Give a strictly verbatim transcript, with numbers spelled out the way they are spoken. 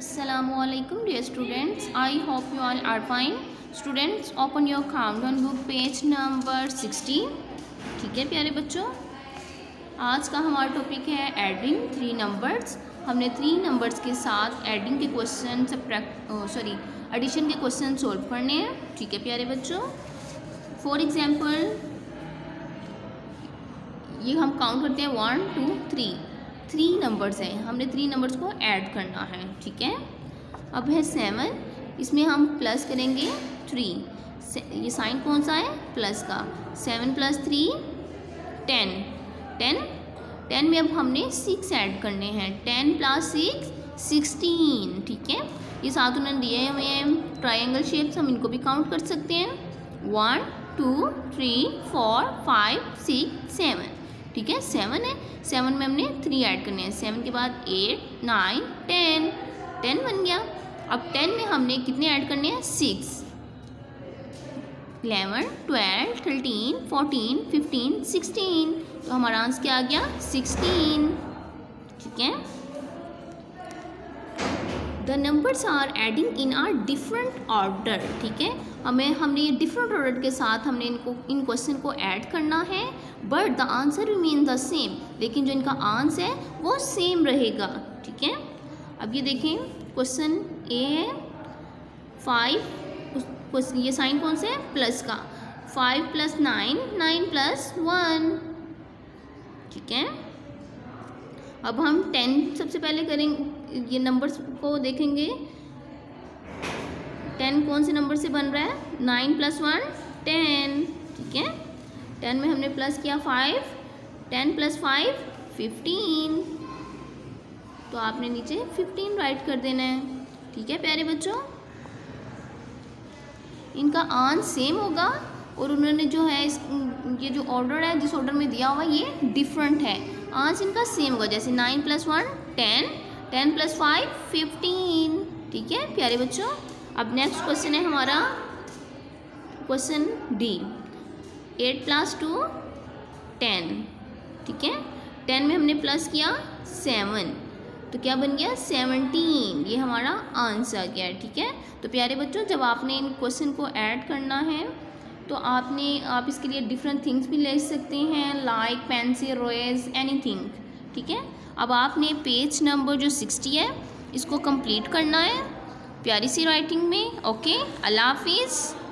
Assalamualaikum dear students, I hope you all are fine. Students, open your countdown book page number sixty. ठीक है प्यारे बच्चों, आज का हमारा टॉपिक है एडिंग थ्री नंबर्स। हमने थ्री नंबर्स के साथ एडिंग के क्वेश्चन सब्ट्रैक्ट सॉरी एडिशन के क्वेश्चन सॉल्व करने हैं। ठीक है प्यारे बच्चों, फॉर एग्जांपल ये हम काउंट करते हैं one two three three numbers हैं, हमने थ्री नंबर्स को ऐड करना है। ठीक है, अब है सेवन, इसमें हम प्लस करेंगे थ्री। ये साइन कौन सा है? प्लस का। Seven plus three ten, ten ten में अब हमने सिक्स ऐड करने हैं। Ten plus six sixteen. ठीक है, ये साथ उन्होंने दिए हुए हैं ट्रायंगल शेप्स, हम इनको भी काउंट कर सकते हैं। One two three four five six seven. ठीक है, सेवन है, सेवन में हमने थ्री ऐड करने हैं। सेवन के बाद एट नाइन टेन, टेन बन गया। अब टेन में हमने कितने ऐड करने हैं? Six. Eleven twelve thirteen fourteen fifteen sixteen, तो हमारा आंसर क्या आ गया? सिक्सटीन। ठीक है, the numbers are adding in are different order. ठीक है, हमें हमने ये डिफरेंट ऑर्डर के साथ हमने इनको इन क्वेश्चन को ऐड करना है, but the answer remain the same, लेकिन जो इनका आंसर है वो सेम रहेगा। ठीक है, अब ये देखें क्वेश्चन ए है फाइव, ये साइन कौन से है? प्लस का। Five plus nine, nine plus one. ठीक है, अब हम टेन सबसे पहले करेंगे, ये नंबर्स को देखेंगे। टेन कौन से नंबर से बन रहा है? Nine plus one ten. ठीक है, टेन में हमने प्लस किया five, ten plus five fifteen, तो आपने नीचे फिफ्टीन राइट कर देना है। ठीक है प्यारे बच्चों, इनका आंसर सेम होगा और उन्होंने जो है इस ये जो ऑर्डर है जिस ऑर्डर में दिया हुआ ये डिफरेंट है, आंसर इनका सेम होगा। जैसे nine plus one ten, ten plus five fifteen. ठीक है प्यारे बच्चों, अब नेक्स्ट क्वेश्चन है हमारा question D. Eight plus two ten. ठीक है, टेन में हमने प्लस किया सेवन, तो क्या बन गया? सेवनटीन। ये हमारा आंसर आ गया। ठीक है, तो प्यारे बच्चों, जब आपने इन क्वेश्चन को ऐड करना है तो आपने आप इसके लिए डिफरेंट थिंग्स भी ले सकते हैं, लाइक पेंसिल, रोएज, एनीथिंग। ठीक है, अब आपने पेज नंबर जो सिक्सटी है इसको कंप्लीट करना है प्यारी सी राइटिंग में। ओके, अल्लाह हाफिज़।